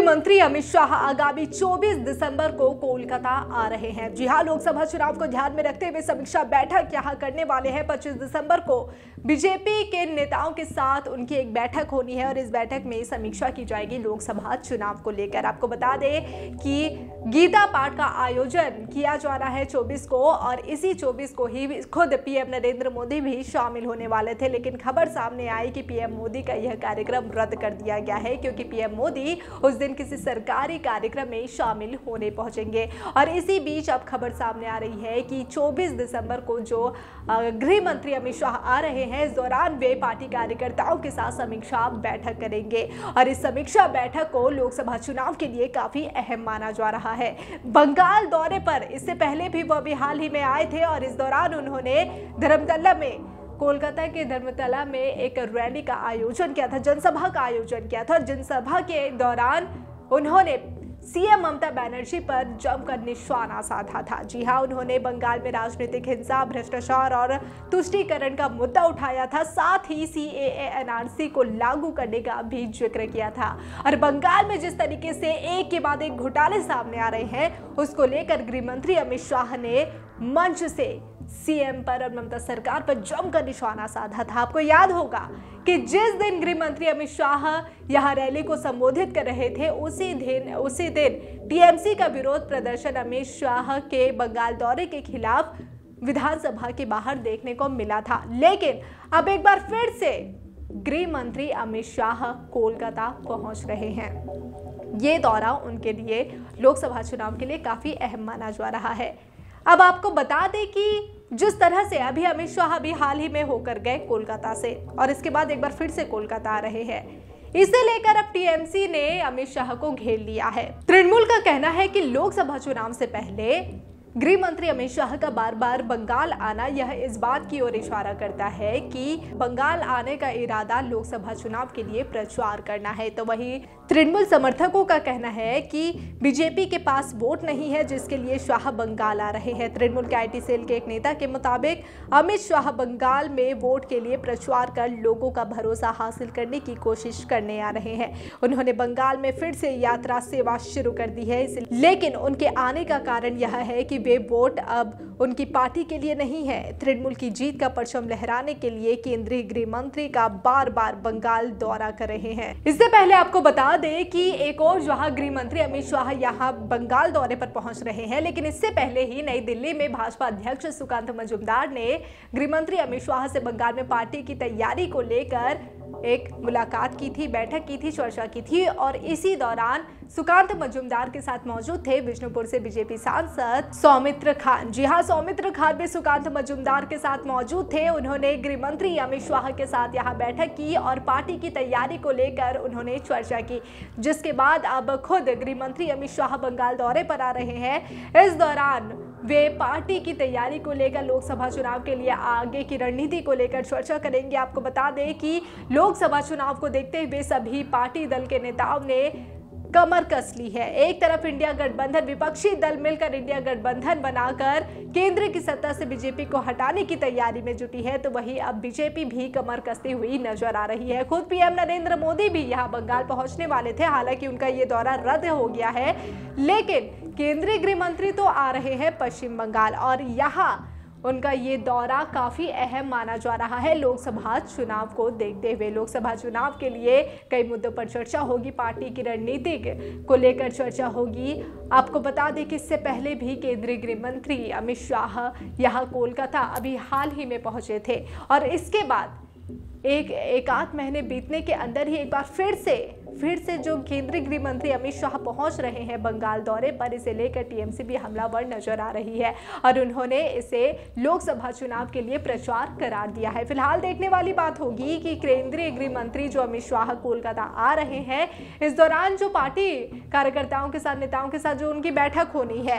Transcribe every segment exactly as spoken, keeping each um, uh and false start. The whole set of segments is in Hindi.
मंत्री अमित शाह आगामी चौबीस दिसंबर को कोलकाता आ रहे हैं। जी हां, लोकसभा चुनाव को ध्यान में रखते हुए समीक्षा बैठक यहां करने वाले हैं। पच्चीस दिसंबर को बीजेपी के नेताओं के साथ उनकी एक बैठक होनी है और इस बैठक में समीक्षा की जाएगी लोकसभा चुनाव को लेकर। आपको बता दें कि गीता पाठ का आयोजन किया जा रहा है चौबीस को और इसी चौबीस को ही खुद पीएम नरेंद्र मोदी भी शामिल होने वाले थे, लेकिन खबर सामने आई कि पीएम मोदी का यह कार्यक्रम रद्द कर दिया गया है क्योंकि पीएम मोदी उस दिन किसी सरकारी कार्यक्रम में शामिल होने पहुंचेंगे। और इसी बीच अब खबर सामने आ रही है कि चौबीस दिसंबर को जो गृह मंत्री अमित शाह आ रहे हैं, इस दौरान वे पार्टी कार्यकर्ताओं के साथ समीक्षा बैठक करेंगे और इस समीक्षा बैठक को लोकसभा चुनाव के लिए काफी अहम माना जा रहा है। बंगाल दौरे पर इससे पहले भी वह भी हाल ही में आए थे और इस दौरान उन्होंने धर्मतला में कोलकाता के धर्मतला में एक रैली का आयोजन किया था, जनसभा का आयोजन किया था। जनसभा के दौरान उन्होंने सीएम ममता बनर्जी पर जमकर निशाना साधा था। जी हां, उन्होंने बंगाल में राजनीतिक हिंसा, भ्रष्टाचार और तुष्टीकरण का मुद्दा उठाया था। साथ ही सीएए एनआरसी को लागू करने का भी जिक्र किया था। और बंगाल में जिस तरीके से एक के बाद एक घोटाले सामने आ रहे हैं, उसको लेकर गृह मंत्री अमित शाह ने मंच से सीएम पर और ममता सरकार पर जमकर निशाना साधा था। आपको याद होगा कि जिस दिन गृह मंत्री अमित शाह यहां रैली को संबोधित कर रहे थे, उसी दिन उसी दिन टीएमसी का विरोध प्रदर्शन अमित शाह के बंगाल दौरे के खिलाफ विधानसभा के बाहर देखने को मिला था। लेकिन अब एक बार फिर से गृह मंत्री अमित शाह कोलकाता पहुंच रहे हैं। ये दौरा उनके लिए लोकसभा चुनाव के लिए काफी अहम माना जा रहा है। अब आपको बता दें कि जिस तरह से अभी अमित शाह अभी हाल ही में होकर गए कोलकाता से और इसके बाद एक बार फिर से कोलकाता आ रहे हैं, इसे लेकर अब टीएमसी ने अमित शाह को घेर लिया है। तृणमूल का कहना है कि लोकसभा चुनाव से पहले गृह मंत्री अमित शाह का बार बार बंगाल आना यह इस बात की ओर इशारा करता है कि बंगाल आने का इरादा लोकसभा चुनाव के लिए प्रचार करना है। तो वहीं तृणमूल समर्थकों का कहना है कि बीजेपी के पास वोट नहीं है जिसके लिए शाह बंगाल आ रहे हैं। तृणमूल के आईटी सेल के एक नेता के मुताबिक अमित शाह बंगाल में वोट के लिए प्रचार कर लोगों का भरोसा हासिल करने की कोशिश करने आ रहे हैं। उन्होंने बंगाल में फिर से यात्रा सेवा शुरू कर दी है, लेकिन उनके आने का कारण यह है कि वे वोट अब उनकी पार्टी के लिए नहीं है। तृणमूल की जीत का परचम लहराने के लिए केंद्रीय गृह मंत्री का बार बार बंगाल दौरा कर रहे हैं। इससे पहले आपको बता दें कि एक और जहां गृह मंत्री अमित शाह यहां बंगाल दौरे पर पहुंच रहे हैं, लेकिन इससे पहले ही नई दिल्ली में भाजपा अध्यक्ष सुकांत मजूमदार ने गृह मंत्री अमित शाह से बंगाल में पार्टी की तैयारी को लेकर एक मुलाकात की थी, बैठक की थी, चर्चा की थी और इसी दौरान सुकांत मजूमदार के साथ मौजूद थे विष्णुपुर से बीजेपी सांसद सौमित्र खान। जी हां, सौमित्र खान भी सुकांत मजूमदार के साथ मौजूद थे। उन्होंने गृह मंत्री अमित शाह के साथ यहां बैठक की और पार्टी की तैयारी को लेकर उन्होंने चर्चा की, जिसके बाद अब खुद गृह मंत्री अमित शाह बंगाल दौरे पर आ रहे हैं। इस दौरान वे पार्टी की तैयारी को लेकर लोकसभा चुनाव के लिए आगे की रणनीति को लेकर चर्चा करेंगे। आपको बता दें कि लोकसभा चुनाव को देखते हुए सभी पार्टी दल के नेताओं ने कमर कस ली है। एक तरफ इंडिया गठबंधन, विपक्षी दल मिलकर इंडिया गठबंधन बनाकर केंद्र की सत्ता से बीजेपी को हटाने की तैयारी में जुटी है, तो वहीं अब बीजेपी भी कमर कसती हुई नजर आ रही है। खुद पीएम नरेंद्र मोदी भी यहां बंगाल पहुंचने वाले थे, हालांकि उनका ये दौरा रद्द हो गया है, लेकिन केंद्रीय गृह मंत्री तो आ रहे हैं पश्चिम बंगाल और यहाँ उनका ये दौरा काफी अहम माना जा रहा है लोकसभा चुनाव को देखते हुए। लोकसभा चुनाव के लिए कई मुद्दों पर चर्चा होगी, पार्टी की रणनीति को लेकर चर्चा होगी। आपको बता दें कि इससे पहले भी केंद्रीय गृह मंत्री अमित शाह यहाँ कोलकाता अभी हाल ही में पहुंचे थे और इसके बाद एक एक आध महीने बीतने के अंदर ही एक बार फिर से फिर से जो केंद्रीय गृह मंत्री अमित शाह पहुंच रहे हैं बंगाल दौरे पर, इसे लेकर टीएमसी भी हमलावर नजर आ रही है और उन्होंने इसे लोकसभा चुनाव के लिए प्रचार करार दिया है। फिलहाल देखने वाली बात होगी कि केंद्रीय गृह मंत्री जो अमित शाह कोलकाता आ रहे हैं, इस दौरान जो पार्टी कार्यकर्ताओं के साथ, नेताओं के साथ जो उनकी बैठक होनी है,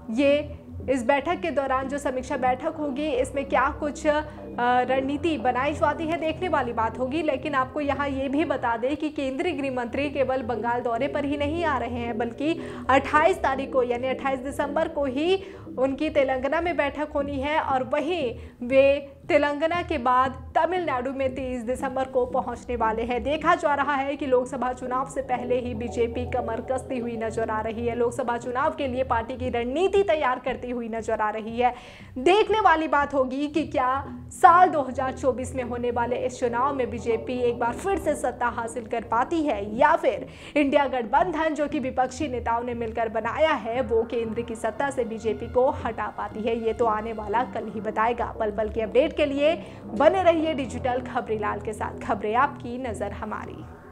ये इस बैठक के दौरान जो समीक्षा बैठक होगी, इसमें क्या कुछ रणनीति बनाई जाती है देखने वाली बात होगी। लेकिन आपको यहाँ ये भी बता दें कि केंद्रीय गृह मंत्री केवल बंगाल दौरे पर ही नहीं आ रहे हैं, बल्कि अट्ठाईस तारीख को यानी अट्ठाईस दिसंबर को ही उनकी तेलंगाना में बैठक होनी है और वहीं वे तेलंगाना के बाद तमिलनाडु में तेईस दिसंबर को पहुंचने वाले हैं। देखा जा रहा है कि लोकसभा चुनाव से पहले ही बीजेपी कमर कसती हुई नजर आ रही है। लोकसभा चुनाव के लिए पार्टी की रणनीति तैयार करती हुई नजर आ रही है। देखने वाली बात होगी कि क्या साल दो हज़ार चौबीस में होने वाले इस चुनाव में बीजेपी एक बार फिर से सत्ता हासिल कर पाती है या फिर इंडिया गठबंधन जो कि विपक्षी नेताओं ने मिलकर बनाया है वो केंद्र की सत्ता से बीजेपी को हटा पाती है। ये तो आने वाला कल ही बताएगा। पल पल की अपडेट के लिए बने रहिए डिजिटल खबरीलाल के साथ। खबरें आपकी, नजर हमारी।